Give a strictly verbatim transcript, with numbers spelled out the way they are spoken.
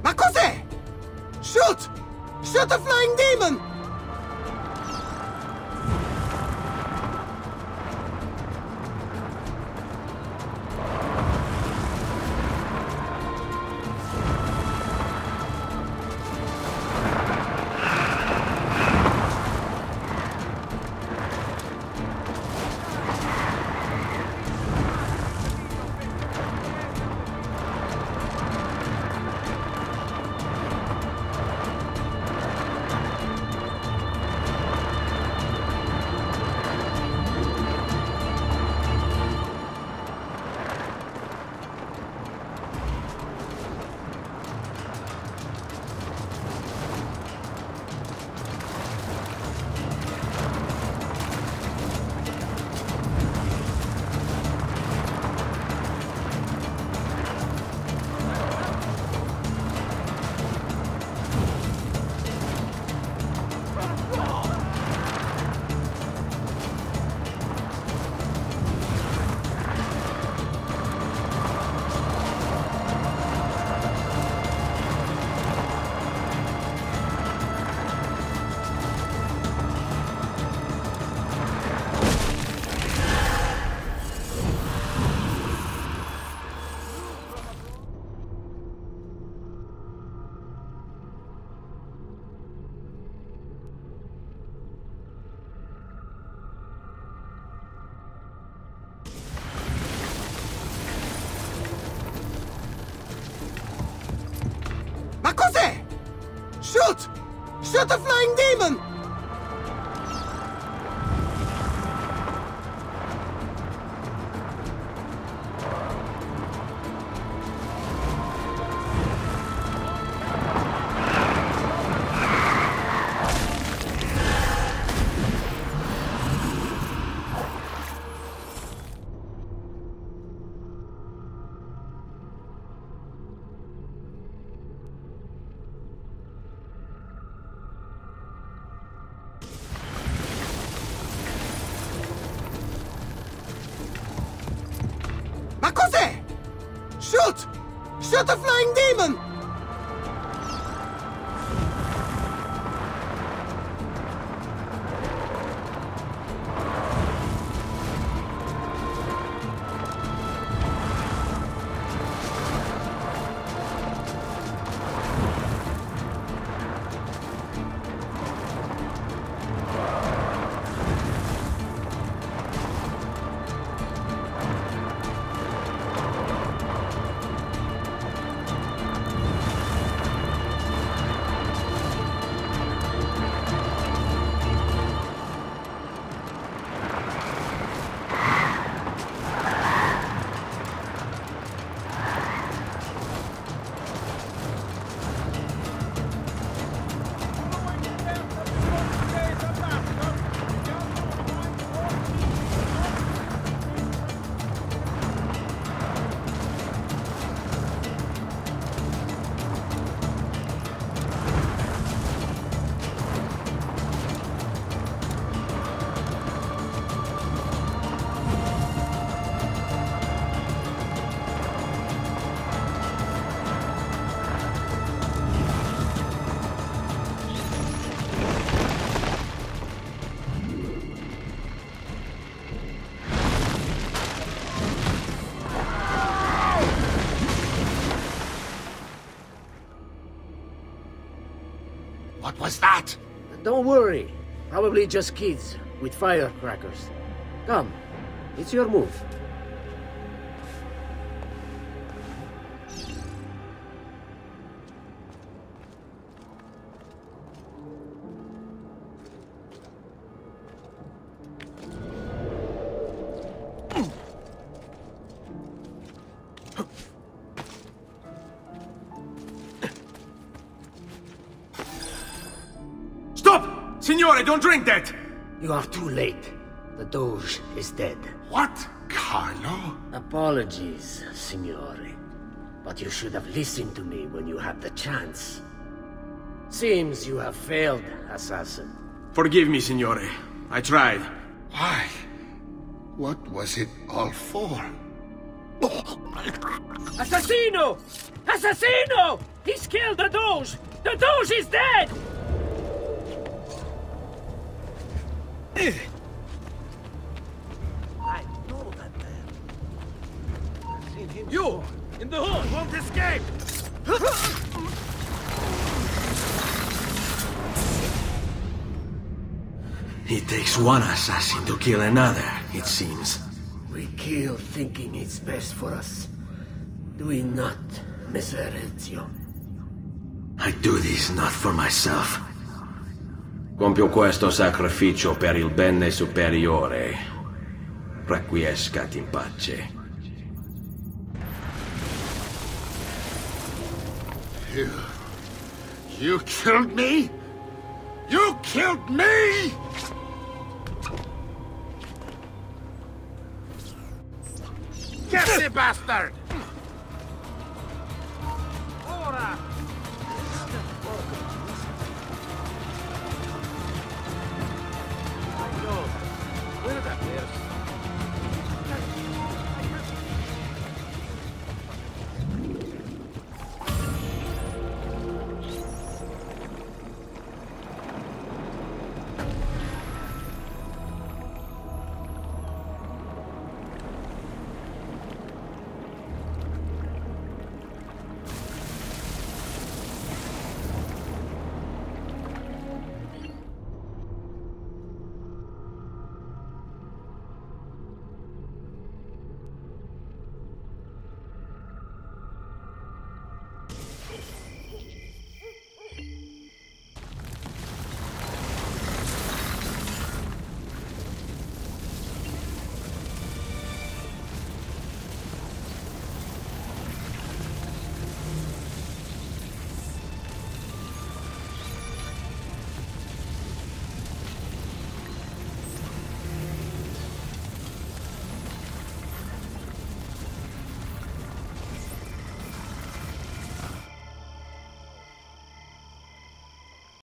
Ma cos'è? Shoot! Shoot a flying demon! Ma cos'è? Shoot! Shoot a flying demon! Ma cos'è? Shoot! Shoot a flying demon! What was that? Don't worry. Probably just kids with firecrackers. Come, it's your move. Signore, don't drink that! You are too late. The Doge is dead. What? Carlo? Apologies, Signore. But you should have listened to me when you had the chance. Seems you have failed, assassin. Forgive me, Signore. I tried. Why? What was it all for? Assassino! Assassino! He's killed the Doge! The Doge is dead! I know that man. I've seen him. You! In the hole! Won't escape! It takes one assassin to kill another, it seems. We kill thinking it's best for us. Do we not, Messer Ezio? I do this not for myself. Compio questo sacrificio per il bene superiore. Requiescat in pace. You... You killed me? You killed me?! Get the bastard!